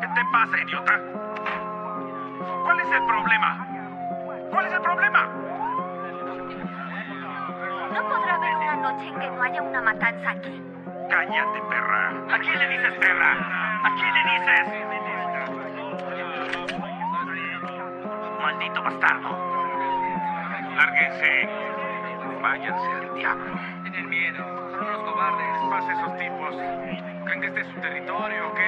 ¿Qué te pasa, idiota? ¿Cuál es el problema? ¿Cuál es el problema? No podrá haber una noche en que no haya una matanza aquí. Cállate, perra. ¿A quién le dices perra? ¿A quién le dices? Maldito bastardo. Lárguense. Váyanse al diablo. Tienen miedo. Son unos cobardes. ¿Qué les pasa a esos tipos? ¿Creen que este es su territorio o qué?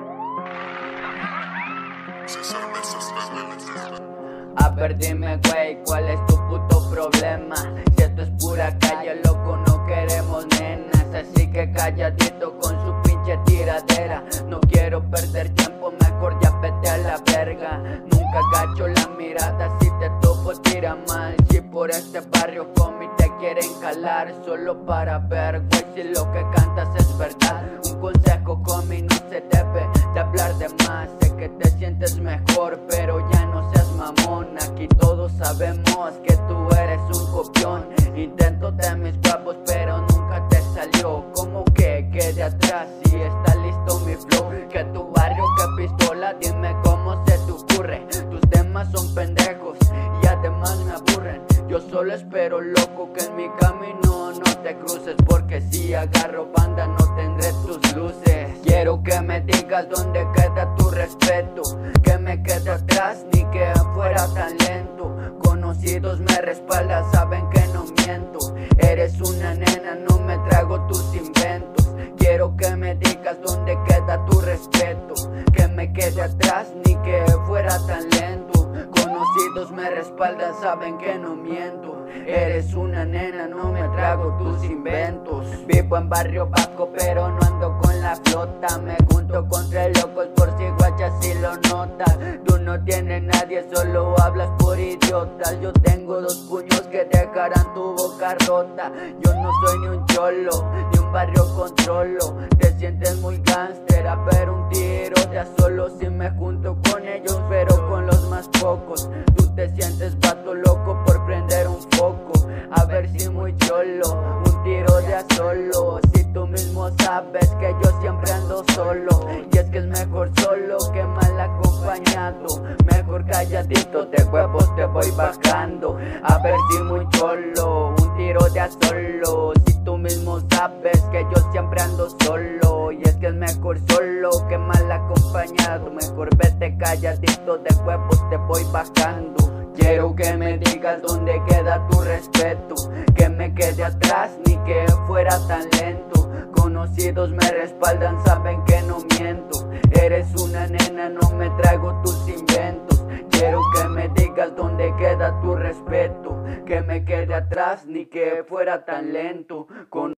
A ver, dime, güey, ¿cuál es tu puto problema? Si esto es pura calle, loco, no queremos nenas. Así que calladito con su pinche tiradera. No quiero perder tiempo, mejor ya vete a la verga. Nunca gacho la mirada, si te topo tira mal. Si por este barrio homie te quieren calar, solo para ver, güey, si lo que cantas es verdad. Un consejo, homie, no se debe de hablar de más. Sé que te sientes mejor, pero ya no seas mamón. Aquí todos sabemos que tú eres un copión. Intento de mis guapos, pero nunca te salió. Como que quede atrás si está listo mi flow. Que tu barrio, que pistola, dime cómo se te ocurre. Tus temas son pendejos y además me aburren. Yo solo espero, loco, que en mi camino no te cruces, porque si agarro banda no tendré tus luces. Quiero que me digas dónde queda tu respeto, que me quede atrás ni que fuera tan lento. Conocidos me respaldan, saben que no miento. Eres una nena, no me trago tus inventos. Quiero que me digas dónde queda tu respeto, que me quede atrás ni que fuera tan lento. Conocidos me respaldan, saben que no miento. Eres una nena, no me trago tus inventos. Vivo en barrio bajo, pero no ando con la flota. Me junto con tres locos por si guachas si lo notas. Tú no tienes nadie, solo hablas por idiotas. Yo tengo dos puños que dejarán tu boca rota. Yo no soy ni un cholo, ni un barrio controlo. Te sientes muy gánster, a ver un tiro de a solo si me junto con ellos, pero con los más pocos. Tú te sientes vato loco por prender un foco, a ver si muy cholo, un tiro de a solo. Si tú mismo sabes que yo siempre ando solo, y es que es mejor solo que mal acompañado. Mejor calladito, de huevos te voy bajando, a ver si muy cholo, un tiro de a solo. Si tú mismo sabes que yo siempre ando solo, y es que es mejor solo que mal acompañado. Mejor vete calladito, de huevos te voy bajando. Quiero que me digas dónde queda tu respeto, que me quede atrás ni que fuera tan lento. Conocidos me respaldan, saben que no miento. Eres una nena, no me traigo tus inventos. Quiero que me digas dónde queda tu respeto, que me quede atrás ni que fuera tan lento.